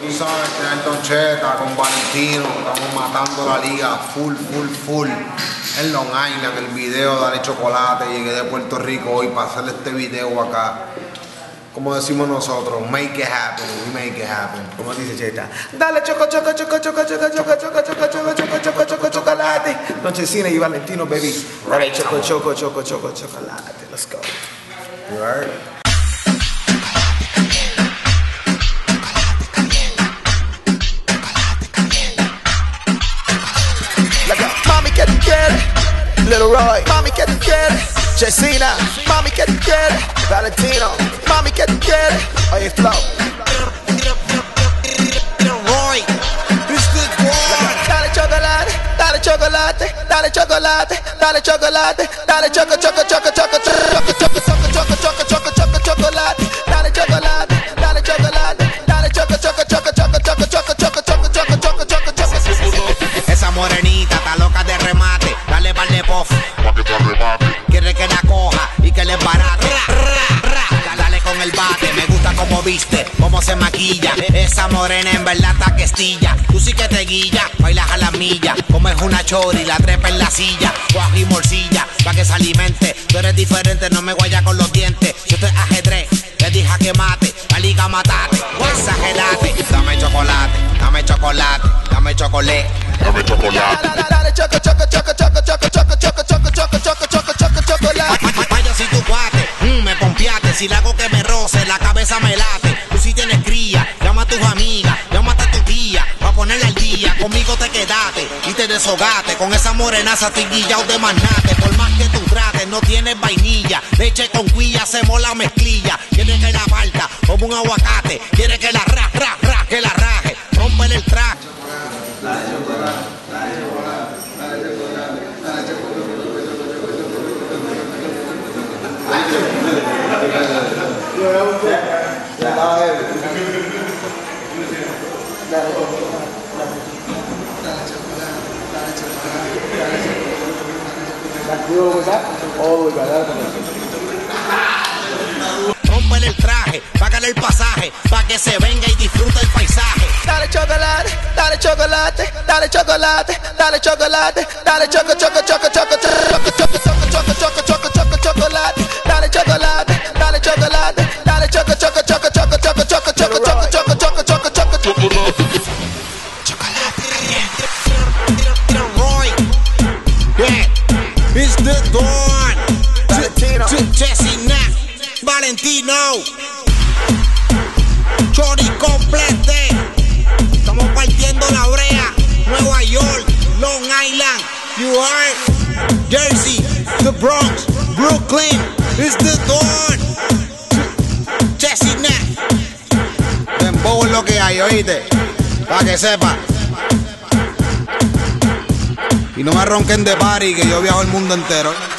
Tú sabes, tener Don Cheta con Valentino, estamos matando la liga full. En Long Island, el video Dale Chocolate, llegué de Puerto Rico hoy para hacerle este video acá. Como decimos nosotros, make it happen, we make it happen. Como dice Cheta, dale chocolate. Don Chesina y Valentino, baby. Dale chocolate. Let's go. You heard? Mami que tú quieres, Little Roy, mami que tú quieres, Chesina, mami que tú quieres, Valentino, mami que tú quieres, oye Flow, Roy, dale chocolate, dale chocolate, dale chocolate, dale chocolate, dale chocolate, dale chocolate, dale chocolate. Esa morenita está loca de remate, dale par de puff, pa' que te arrebate. Quiere que la coja y que le barate. Dale con el bate, me gusta cómo viste, cómo se maquilla. Esa morena en verdad está que estilla. Tú sí que te guilla, bailas a la milla. Como es una chori, la trepa en la silla. Guajo y morcilla, pa' que se alimente. Tú eres diferente, no me guaya con los dientes. Yo estoy ajedrez, te dije a que mate. La liga matate, exagerate. Dame chocolate, dame chocolate, dame chocolate. Dame chocolate. Dale chocolate. Vaya si tu cuate, me pompeaste. Si le hago que me roce, la cabeza me late. Tú si tienes cría, llama a tus amigas, llámate a tu tía, pa' ponerle al día. Conmigo te quedaste y te deshogaste. Con esa morenaza estoy guillao de manate. Por más que tú trates, no tienes vainilla. Leche con cuilla, hacemos la mezclilla. Quiere que la parta como un aguacate. Quiere que la que la raje. Rómpele el traje. Rómpele el traje, págale el pasaje, pa' que se venga y disfrute el paisaje. Dale chocolate, dale chocolate, dale chocolate, dale chocolate, dale chocolate, dale chocolate, dale chocolate, Roy, yeah, it's the dawn. Chesina, Valentino, Chori complete. Estamos partiendo la brea. Nueva York, Long Island, you heard? Jersey, the Bronx, Brooklyn, it's the dawn. Chesina. Dembow es lo que hay, oíste, pa' que sepa. Y no me ronquen de party, que yo viajo el mundo entero.